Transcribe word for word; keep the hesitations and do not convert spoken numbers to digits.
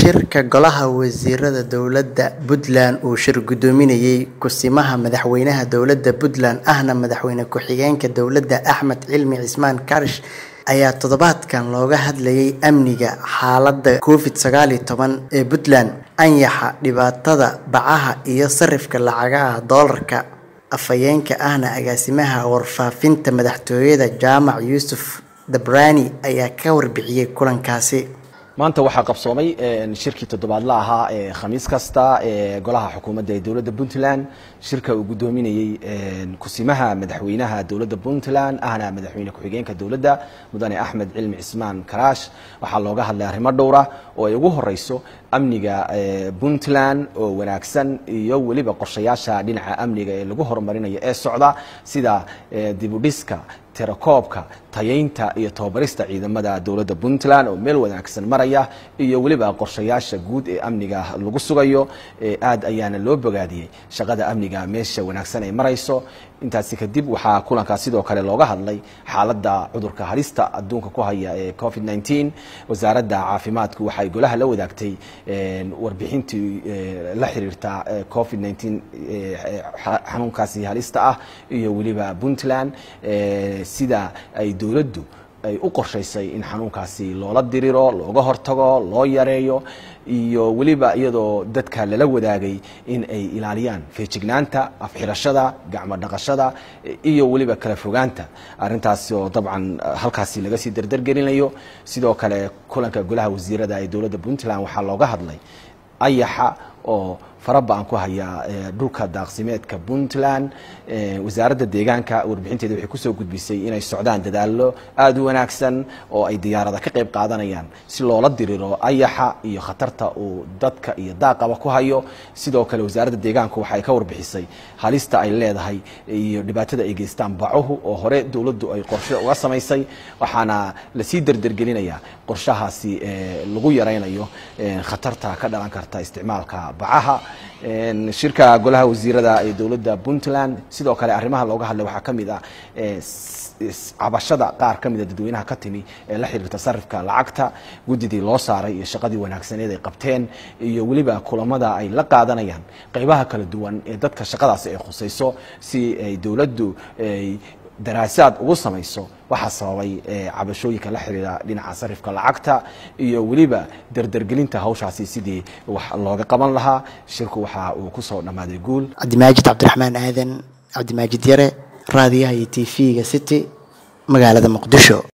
shirka golaha wasiirada dowladda Puntland uu shir gudoominayay kusimaha madaxweynaha dowladda Puntland ahna madaxweyne ku-xigeenka dowladda Axmed Cilmi Cismaan Karish ayaa toddobaadkan looga hadlayay amniga xaaladda covid sagaal iyo toban ee Puntland anyaxa dhibaatada bacaha iyo sarifka lacagaha doolarka afayeenka ahna agaasimaha warfaafinta madaxtooyada Jaamac Yuusuf Dabrani ayaa ka warbixiyay kulankaasi. maanta waxaa qabsoomay shirkii toddobaadla ahaa ee khamiis kasta ee golaha xukuumadda ee dowladda Puntland shirka uu gudoominayay kusimaha madaxweynaha dowladda Puntland ahna madaxweyne ku-xigeenka dowladda mudane Axmed Cilmi Cismaan Karish waxaa looga hadlay arrimo dhowr ah oo ay ugu horeyso amniga Puntland oo wanaagsan iyo waliba qorshayaasha dhinaca amniga ee lagu horumarinayo ee socda sida dib u dhiska tirakoobka tayeynta iyo tababarista ciidamada dowladda Puntland oo meel wanaagsan maraya iyo waliba qorshayaasha guud ee amniga lagu sugayo aad ayaana loo bogaadiyay shaqada amniga meesha wanaagsan ay marayso. intaasi kadib waxaa kulanka sidoo kale looga hadlay xaaladda cudurka halista adduunka ku haya ee covid nineteen. wasaaradda caafimaadku waxay golaha la wadaagtay warbixintii la xiriirta covid nineteen xanuunkaasi halista ah iyo waliba Puntland sida ay dowladdu ay u qorshaysay in xanuunkaasi loola diriro looga hortago loo yareeyo iyo waliba iyadoo dadka lala wadaagay in ay ilaaliyaan feejignaanta afxirashada gacmo dhaqashada iyo waliba kala fogaanta arintaas oo dabcan halkaasi laga sii dardargelinayo. sidoo kale kulanka golaha wasiirada ee dowladda Puntland waxaa looga hadlay ayaxa oo farabaan ku haya dhulka daaqsimeedka Puntland. wasaaradda deegaanka warbixinteeda waxay ku soo gudbisay inay socdaan dadaalo aad u wanaagsan oo ay diyaarada ka qayb qaadanayaan si loola diriro ayaxa iyo khatarta uu dadka iyo daaqaba ku hayo. sidoo kale wasaaradda deegaanka waxay ka warbixisay halista ay leedahay iyo dhibaatada ay geystaan bacuhu oo hore dowladdu ay qorshe uga samaysay waxaana la sii dardargelinayaa qorshahaasi lagu yareynayo khatarta ka dhalan karta isticmaalka bacaha. shirka golaha wasiirada ee dowladda Puntland sidoo kale arrimaha looga hadlay waxaa kamid ah cabashada qaar kamid ah dadweynaha ka timi ee la xiriirta sarifka lacagta gudidii loo saaray iyo shaqadii wanaagsaneed ay qabteen iyo waliba kulamada ay la qaadanayaan qaybaha kala duwan ee dadka shaqadaasi ay khusayso si ay dowladdu ay daraasaad ugu samayso waxa sababay cabashooyinka la xiriira dhinaca sarifka lacagta iyo waliba dardargelinta hawshaasi sidii wax looga qaban lahaa. shirku waxa uu ku soo dhamaaday guul. Cabdimaajid Cabdiraxmaan Aadan Cabdimaajid Yare raadiyaha iyo T V-ga City magaalada Muqdisho.